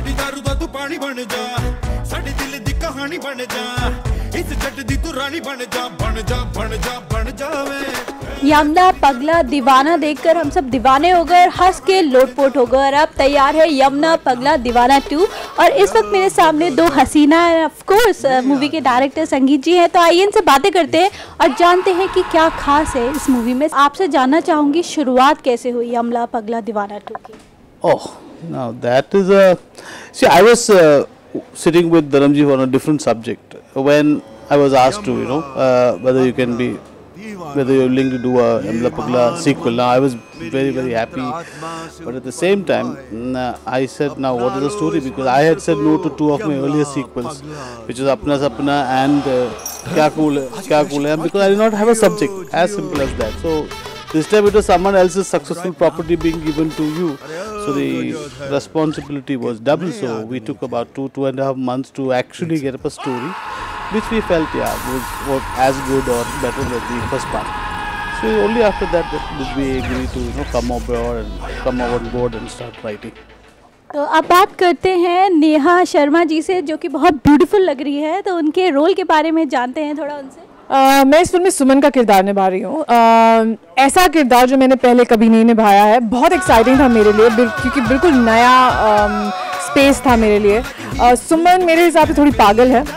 साडी दारू दा तू पानी बन जा, साडी दिल दी कहानी बन जा, इस जट दी तू रानी बन जा, बन जा बन जा बन जावे। यमला पगला दीवाना देखकर हम सब दीवाने हो गए, हंस के लोटपोट हो गए। और अब तैयार है यमला पगला दीवाना 2। और इस वक्त मेरे सामने Do Haseena of course movie के डायरेक्टर संगीत जी हैं। तो आइए इनसे बातें करते हैं और जानते हैं कि क्या खास है इस मूवी में। आपसे जानना चाहूँगी शुरुआत कैसे हुई यमला पगला दीवाना 2 की? Oh, now that is a... See, I was sitting with Dharamji on a different subject when I was asked to, whether you can be... whether you're willing to do a Yamla Pagla sequel. Now I was very, very happy, but at the same time I said, now what is the story, because I had said no to 2 of my earlier sequels, which is Apna Sapna and Kya Cool Hai, because I did not have a subject, as simple as that. So this time it was someone else's successful property being given to you, so the responsibility was double. So we took about 2.5 months to actually get up a story which we felt was as good or better than the first part. So only after that did we agree to come aboard and come on board and start writing. तो अब बात करते हैं नेहा शर्मा जी से, जो कि बहुत beautiful लग रही है। तो उनके रोल के बारे में जानते हैं थोड़ा उनसे। मैं इस फिल्म में सुमन का किरदार निभा रही हूँ। ऐसा किरदार जो मैंने पहले कभी नहीं निभाया है। बहुत एक्साइटिंग था मेरे लिए, क्योंकि बिल्कुल नया स्पेस था मेरे लिए। सुमन मेरे हिसाब से थोड़ी पागल है,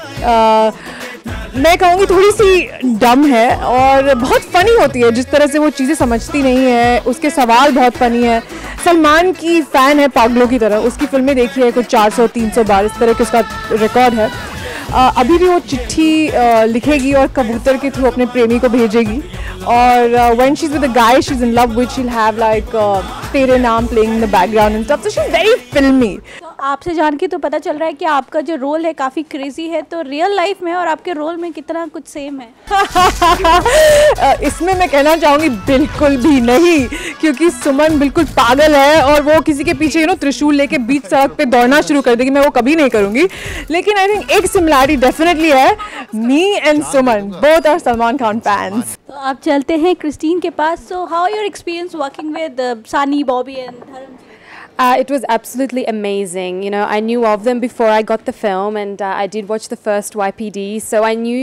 मैं कहूँगी थोड़ी सी डम है और बहुत फ़नी होती है। जिस तरह से वो चीज़ें समझती नहीं है, उसके सवाल बहुत फ़नी है। सलमान की फ़ैन है पागलों की तरह, उसकी फिल्में देखी है कुछ 400-300 बार, इस तरह के उसका रिकॉर्ड है। अभी भी वो चिट्ठी लिखेगी और कबूतर के थ्रू अपने प्रेमी को भेजेगी। और when she is with the guy she is in love with, she will have like Tere Naam playing in the background and stuff, so she is very filmy. आपसे जान के तो पता चल रहा है कि आपका जो रोल है काफ़ी क्रेजी है। तो रियल लाइफ में और आपके रोल में कितना कुछ सेम है? इसमें मैं कहना चाहूँगी बिल्कुल भी नहीं, क्योंकि सुमन बिल्कुल पागल है और वो किसी के पीछे त्रिशूल लेके बीच सड़क पे दौड़ना शुरू कर देगी। मैं वो कभी नहीं करूँगी, लेकिन आई थिंक एक सिमिलरिटी डेफिनेटली है, me and Suman both are Salman Khan fans. तो आप चलते हैं क्रिस्टीन के पास। So how your experience working with Sunny, Bobby and Dharam? It was absolutely amazing. I knew of them before I got the film, and I did watch the first YPD, so I knew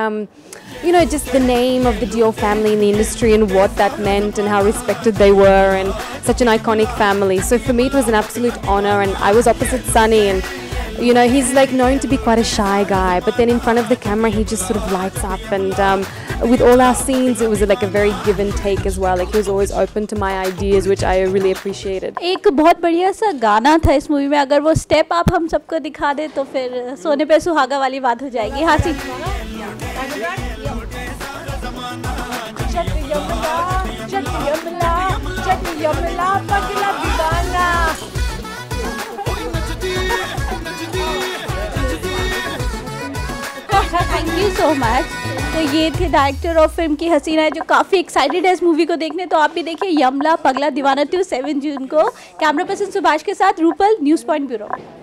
just the name of the Dio family in the industry and what that meant and how respected they were, and such an iconic family. So for me it was an absolute honor, and I was opposite Sunny, and he's known to be quite a shy guy, but then in front of the camera he just sort of lights up, and with all our scenes it was like a very give and take as well. He was always open to my ideas, which I really appreciated. एक बहुत बढ़िया सा गाना था इस movie में, अगर वो स्टेप आप हम सबको दिखा दे तो फिर सोने पे सुहागा वाली बात हो जाएगी। हाँ सी। Thank you so much. तो ये थे डायरेक्टर ऑफ फिल्म की हसीना, जो काफ़ी एक्साइटेड है इस मूवी को देखने। तो आप भी देखिए यमला पगला दीवाना 2 7 जून को। कैमरा पर्सन सुभाष के साथ रूपल, न्यूज़ पॉइंट ब्यूरो।